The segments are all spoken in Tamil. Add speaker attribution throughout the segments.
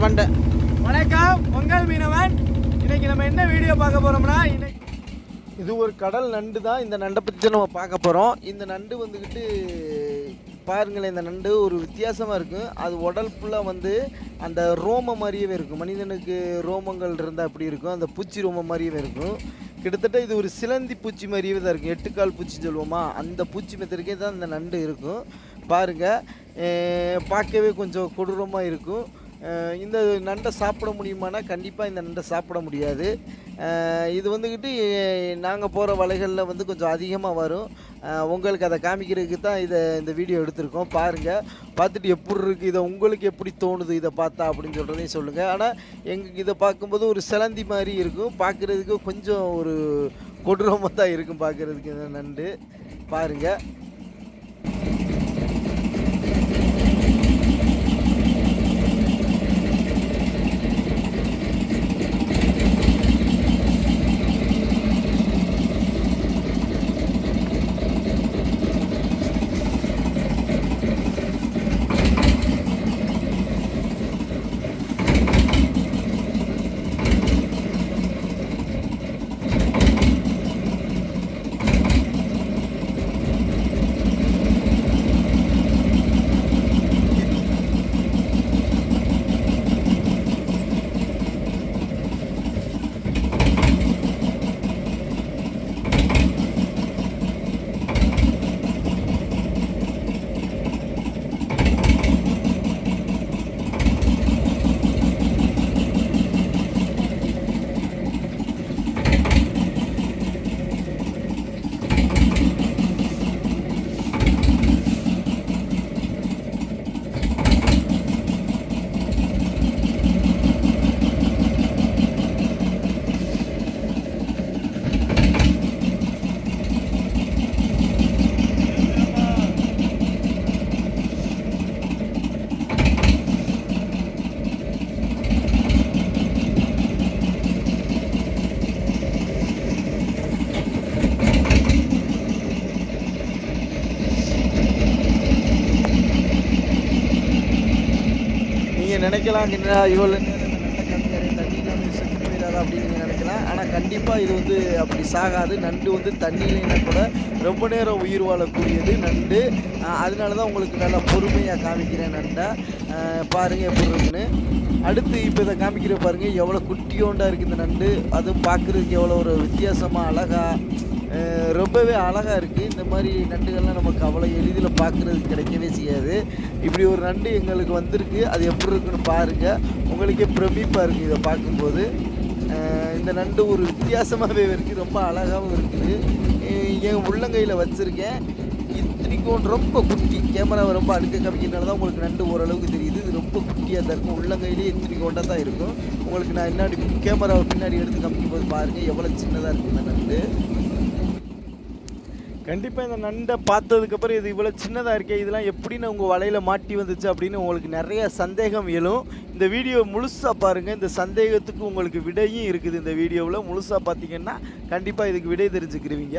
Speaker 1: மண்டை.
Speaker 2: வணக்கம், பொங்கல் மீனவன். இன்னைக்கு நம்ம என்ன வீடியோ பார்க்க போறோம்னா,
Speaker 1: இது ஒரு கடல் நண்டு தான். இந்த நண்டை பற்றி தான் நம்ம பார்க்க போகிறோம். இந்த நண்டு வந்துக்கிட்டு பாருங்களேன், இந்த நண்டு ஒரு வித்தியாசமாக இருக்கும். அது உடல் ஃபுல்லாக வந்து அந்த ரோமம் மாதிரியே இருக்கும். மனிதனுக்கு ரோமங்கள் இருந்தால் அப்படி இருக்கும், அந்த பூச்சி ரோமம் மாதிரியே இருக்கும். கிட்டத்தட்ட இது ஒரு சிலந்தி பூச்சி மாதிரியே தான் இருக்கும். 8 கால் பூச்சி சொல்லுவோமா, அந்த பூச்சி மெத்தடிக்கே தான் இந்த நண்டு இருக்கும். பாருங்கள், பார்க்கவே கொஞ்சம் கொடூரமாக இருக்கும். இந்த நண்டை சாப்பிட முடியுமானா கண்டிப்பாக இந்த நண்டை சாப்பிட முடியாது. இது வந்துக்கிட்டு நாங்கள் போகிற வலைகளில் வந்து கொஞ்சம் அதிகமாக வரும். உங்களுக்கு அதை காமிக்கிறதுக்கு தான் இந்த வீடியோ எடுத்திருக்கோம். பாருங்கள், பார்த்துட்டு எப்படி இருக்குது, இதை உங்களுக்கு எப்படி தோணுது இதை பார்த்தா அப்படின்னு சொல்கிறதையும் சொல்லுங்கள். ஆனால் எங்களுக்கு இதை பார்க்கும்போது ஒரு சிலந்தி மாதிரி இருக்கும். பார்க்குறதுக்கு கொஞ்சம் ஒரு கொடூரமாக தான் இருக்கும் பார்க்குறதுக்கு இந்த நண்டு. பாருங்கள், நினைக்கலாம் என்ன இவ்வளோ தண்ணியில் செத்து போயிடாதா அப்படின்னு நீங்கள் நினைக்கலாம். ஆனால் கண்டிப்பாக இது வந்து அப்படி சாகாது. நண்டு வந்து தண்ணியிலேனா கூட ரொம்ப நேரம் உயிர் வாழக்கூடியது நண்டு. அதனால தான் உங்களுக்கு நல்லா பொறுமையாக காமிக்கிறேன் நண்டை. பாருங்கள் எப்படி இருக்குன்னு. அடுத்து இப்போ இதை காமிக்கிற பாருங்கள், எவ்வளோ குட்டியோண்டாக இருக்குது இந்த நண்டு. அதுவும் பார்க்குறதுக்கு எவ்வளோ ஒரு வித்தியாசமாக அழகாக ரொம்பவே அழகாக இருக்குது. இந்த மாதிரி நண்டுகள்லாம் நமக்கு அவ்வளோ எளிதில் பார்க்குறதுக்கு கிடைக்கவே செய்யாது. இப்படி ஒரு நண்டு எங்களுக்கு வந்திருக்கு. அது எப்படி இருக்குன்னு பாருங்கள், உங்களுக்கே பிரமிப்பாக இருக்குது இதை பார்க்கும்போது. இந்த நண்டு ஒரு வித்தியாசமாகவே இருக்குது, ரொம்ப அழகாகவும் இருக்குது. என் உள்ளங்கையில் வச்சுருக்கேன். இத்தனைக்கும் ரொம்ப குட்டி, கேமராவை ரொம்ப அடுக்க காமிக்கிறதுனால தான் உங்களுக்கு நண்டு ஓரளவுக்கு தெரியுது. இது ரொம்ப குட்டியாக தான் இருக்கும். உள்ளங்கையிலேயே இத்தனைக்கோண்டாக தான் இருக்கும். உங்களுக்கு நான் பின்னாடி கேமராவை பின்னாடி எடுத்து காமிக்கும்போது பாருங்கள் எவ்வளோ சின்னதாக இருக்குது இந்த நண்டு. கண்டிப்பாக இந்த நண்டை பார்த்ததுக்கப்புறம் இது இவ்வளோ சின்னதாக இருக்கே, இதெல்லாம் எப்படின்னு உங்கள் வலையில் மாட்டி வந்துச்சு அப்படின்னு உங்களுக்கு நிறைய சந்தேகம் எழும். இந்த வீடியோ முழுசாக பாருங்கள், இந்த சந்தேகத்துக்கு உங்களுக்கு விடையும் இருக்குது. இந்த வீடியோவில் முழுசாக பார்த்தீங்கன்னா கண்டிப்பாக இதுக்கு விடை தெரிஞ்சுக்கிருவீங்க.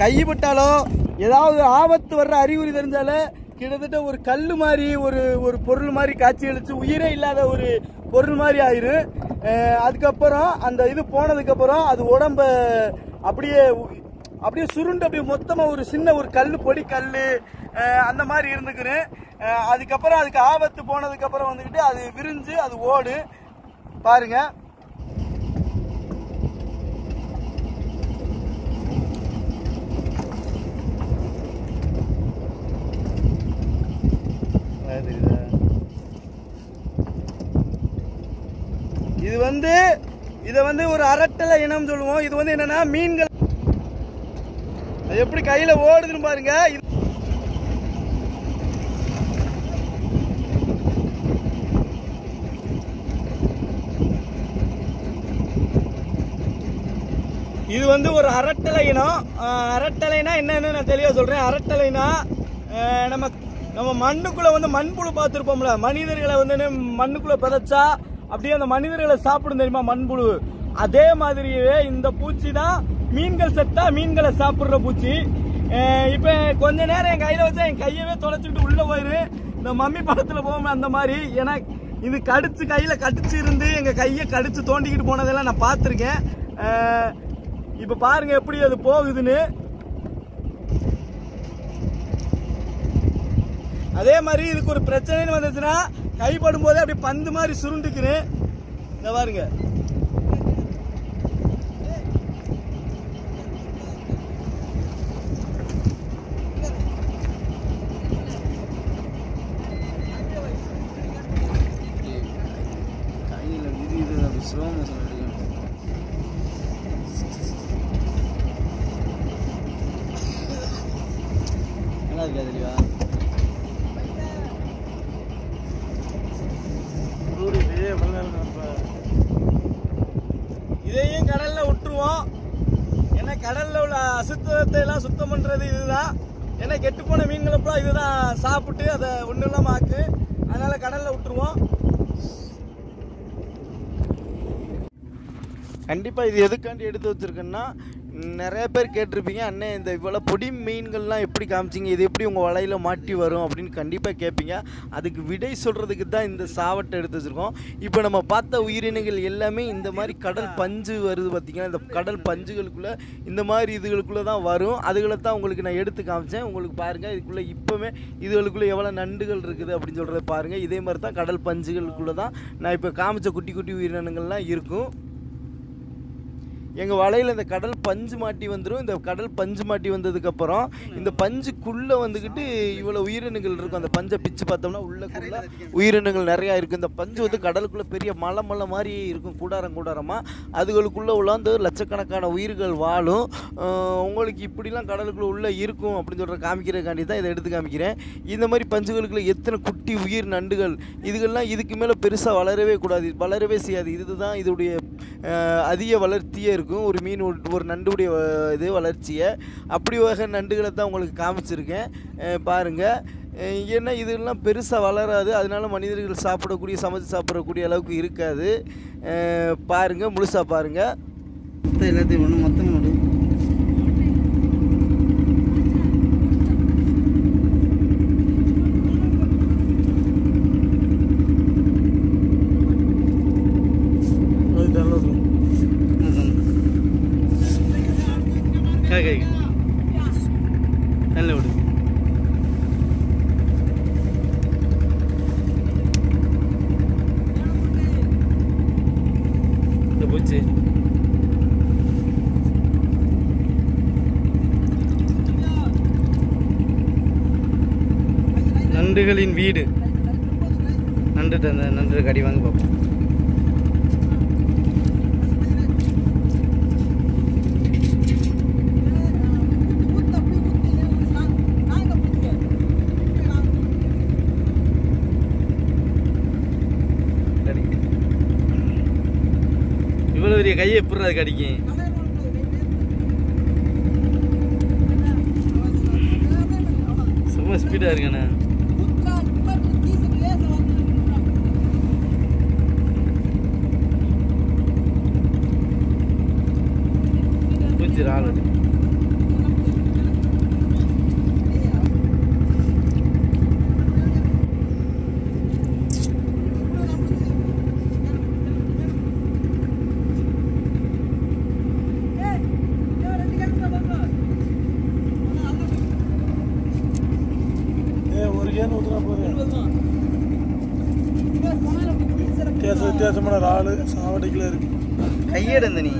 Speaker 2: கைப்பட்டாலோ ஏதாவது ஆபத்து வர்ற அறிகுறி தெரிஞ்சாலே கிட்டத்தட்ட ஒரு கல் மாதிரி ஒரு பொருள் மாதிரி காட்சி அளிச்சு உயிரே இல்லாத ஒரு பொருள் மாதிரி ஆயிரு. அதுக்கப்புறம் அந்த இது போனதுக்கப்புறம் அது உடம்ப அப்படியே சுருண்டு அப்படியே மொத்தமாக ஒரு சின்ன ஒரு கல் பொடி கல் அந்த மாதிரி இருந்துக்கிறேன். அதுக்கப்புறம் அதுக்கு ஆபத்து போனதுக்கப்புறம் வந்துக்கிட்டு அது விரிஞ்சு அது ஓடு பாருங்க. இதை வந்து ஒரு அரட்டலை இனம் சொல்லுவோம். இது வந்து என்னன்னா மீன்கள் அது எப்படி கையில ஓடுதுன்னு பாருங்க. இது வந்து ஒரு அரட்டலை இனம். அரட்டலைனா என்னன்னு நான் தெளிவா சொல்றேன். அரட்டலைனா நம்ம மண்ணுக்குள்ள வந்து மண்புழு பார்த்துருப்போம்ல, மனிதர்களை வந்து மண்ணுக்குள்ள புதைச்சா அப்படியே அந்த மனிதர்களை சாப்பிடும் தெரியுமா மண்புழு, அதே மாதிரியே இந்த பூச்சி தான் மீன்கள் செத்தா மீன்களை சாப்பிடுற பூச்சி. இப்ப கொஞ்ச நேரம் என் கையில வச்சா என் கையவே தொலைச்சிக்கிட்டு உள்ள போயிரு. இந்த மம்மி படத்துல போவோம் அந்த மாதிரி. ஏன்னா இது கையில கடிச்சு இருந்து எங்க கையை கடிச்சு தோண்டிக்கிட்டு போனதெல்லாம் நான் பார்த்துருக்கேன். இப்ப பாருங்க எப்படி அது போகுதுன்னு. அதே மாதிரி இதுக்கு ஒரு பிரச்சனைன்னு வந்துச்சுன்னா கைப்படும் போதே அப்படி பந்து மாதிரி சுருண்டுக்குறேன். இந்த பாருங்க. நல்லா இருக்கா தெளிவா? இதையும் கடல்ல விட்டுருவோம். ஏன்னா கடல்ல உள்ள அசுத்தத்தை எல்லாம் சுத்தம் பண்றது இதுதான். ஏன்னா கெட்டு போன மீன்களை இதுதான் சாப்பிட்டு அதை ஒன்றும் இல்லாம ஆக்கு. அதனால கடல்ல விட்டுருவோம்.
Speaker 1: கண்டிப்பாக இது எதுக்காண்டி எடுத்து வச்சுருக்கேன்னா, நிறைய பேர் கேட்டிருப்பீங்க, அண்ணே இந்த இவ்வளோ பொடி மீன்கள்லாம் எப்படி காமிச்சிங்க, இது எப்படி உங்கள் வலையில் மாட்டி வரும் அப்படின்னு கண்டிப்பாக கேட்பீங்க. அதுக்கு விடை சொல்கிறதுக்கு தான் இந்த சாவட்டை எடுத்து வச்சுருக்கோம். இப்போ நம்ம பார்த்த உயிரினங்கள் எல்லாமே இந்த மாதிரி கடல் பஞ்சு வருது பார்த்திங்கன்னா, இந்த கடல் பஞ்சுகளுக்குள்ளே இந்த மாதிரி இதுகளுக்குள்ளே தான் வரும். அதுகளை தான் உங்களுக்கு நான் எடுத்து காமிச்சேன். உங்களுக்கு பாருங்கள், இதுக்குள்ளே இப்போவே இதுகளுக்குள்ளே எவ்வளோ நண்டுகள் இருக்குது அப்படின்னு சொல்கிறத பாருங்கள். இதே மாதிரி தான் கடல் பஞ்சுகளுக்குள்ளே தான் நான் இப்போ காமிச்ச குட்டி குட்டி உயிரினங்கள்லாம் இருக்கும். எங்கள் வலையில் இந்த கடல் பஞ்சு மாட்டி வந்துடும். இந்த கடல் பஞ்சு மாட்டி வந்ததுக்கப்புறம் இந்த பஞ்சுக்குள்ளே வந்துக்கிட்டு இவ்வளோ உயிரினங்கள் இருக்கும். அந்த பஞ்சை பிச்சு பார்த்தோம்னா உள்ளக்குள்ளே உயிரினங்கள் நிறையா இருக்குது. இந்த பஞ்சு வந்து கடலுக்குள்ளே பெரிய மலை மாதிரி இருக்கும், கூடாரமாக. அதுகளுக்குள்ளே உள்ள லட்சக்கணக்கான உயிர்கள் வாழும். உங்களுக்கு இப்படிலாம் கடலுக்குள்ளே உள்ளே இருக்கும் அப்படின்னு சொல்கிற காமிக்கிறதுக்காண்டி தான் இதை எடுத்து காமிக்கிறேன். இந்த மாதிரி பஞ்சுகளுக்குள்ள எத்தனை குட்டி உயிர் நண்டுகள், இதுகள்லாம் இதுக்கு மேலே பெருசாக வளரவே கூடாது, வளரவே செய்யாது. இதுதான் இதோடைய அதிக வளர்த்தியே இருக்கும். ஒரு மீன் ஒரு நண்டுடைய இது வளர்ச்சியை அப்படி வகை நண்டுகளை தான் உங்களுக்கு காமிச்சிருக்கேன். பாருங்கள், ஏன்னா இதெல்லாம் பெருசாக வளராது. அதனால மனிதர்கள் சமைச்சு சாப்பிடக்கூடிய அளவுக்கு இருக்காது. பாருங்கள், முழுசாக பாருங்கள்.
Speaker 2: எல்லாத்தையும் ஒன்று மொத்தம் நல்ல விடு. இந்த பூச்சி நண்டுகளின் வீடு. நண்டு கடி வாங்க பார்ப்போம். இவ்வளவு பெரிய கையை எப்படி அது கடிக்கும்? சும்மா ஸ்பீடா இருக்கானே. பூச்சி ஆள்
Speaker 3: வித்தியாசமான இறால் சாவடிக்குள்ள இருக்கு.
Speaker 1: கையெடுந்த நீ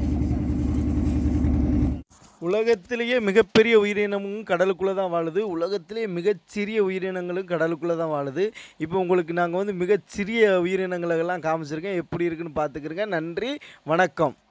Speaker 2: உலகத்திலேயே மிகப்பெரிய உயிரினமும் கடலுக்குள்ளே தான் வாழுது. உலகத்திலேயே மிகச்சிறிய உயிரினங்களும் கடலுக்குள்ளே தான் வாழுது. இப்போ உங்களுக்கு நாங்கள் வந்து மிகச்சிறிய உயிரினங்களெல்லாம் காமிச்சிருக்கேன். எப்படி இருக்குன்னு பார்த்துக்கிறங்க. நன்றி, வணக்கம்.